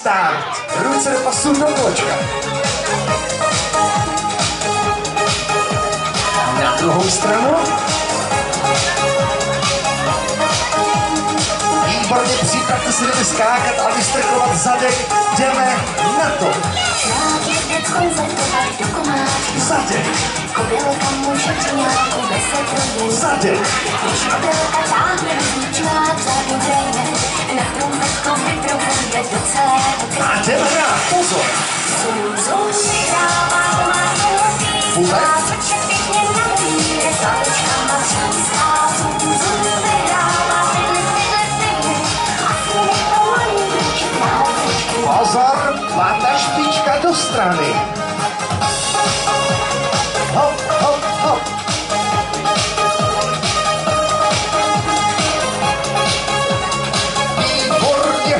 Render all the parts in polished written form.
start. Ruce do pasu do kočka. Na druhou stranu. Výborně, připravte se jdeme skákat a vystrkovat zadek. Jdeme na to. Zadek. Zadek. A jdeme hrát, pozor. Vůbec. Pozor, pátá špička do strany. Hop, hop, hop. Výborně.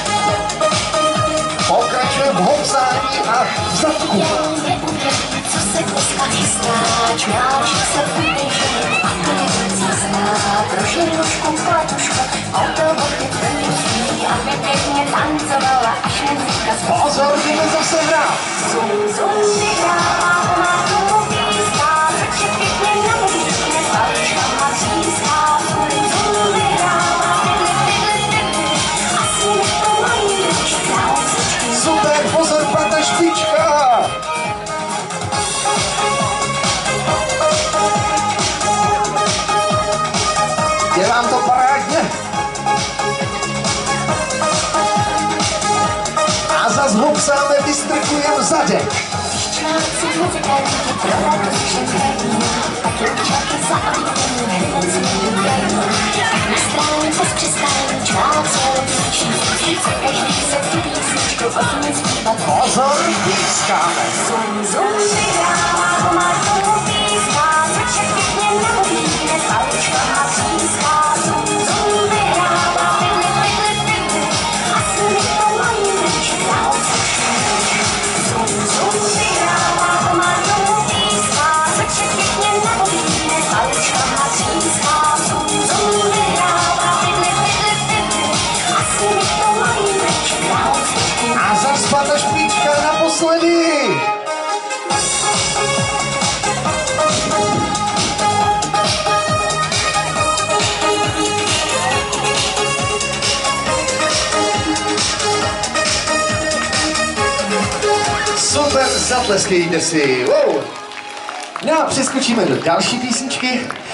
Pokračujeme v hopsání a v zadku. Co se dneska chystá, čuráček se vydrží, a to nevící zná, troši rušku platušku, autoboty tvrdí, aby pěkně tancovala, až muzika zvučí. Pozor, jdeme zase hrát. Zum, zum, vyhrává, pomáhnou píská, začne pěkně nabídne, paličkama tříská, zum, zum, vyhrává, tyhle, asi nepomají ručí, krásečky. Super, pozor, pátá špička. Dělám to parádně. A zas hopsáme, vystrkujeme zadek. Čláci muzikanti pro radost všem hrají, tak ručáky za oblíbený hned zmínějí. Tak na stráně bez přestání čláci rozličí, co každý se tu písničku odmít zpívat. Pozor, pískáme. Zum, zum, vyhrává, pomáhnou píská, začne pěkně nabídne, paličkama tříská. Zum, zum, vyhrává, tyhle, asi nepomají ručí, krásečky. Zum, zum, vyhrává, pomáhnou píská, začne pěkně nabídne, paličkama tříská. Zum, zum, vyhrává, tyhle, asi nepomají ručí, krásečky. A zas pátá špička naposledy. Super, zatleskejte si. Wow. No a přeskočíme do další písničky.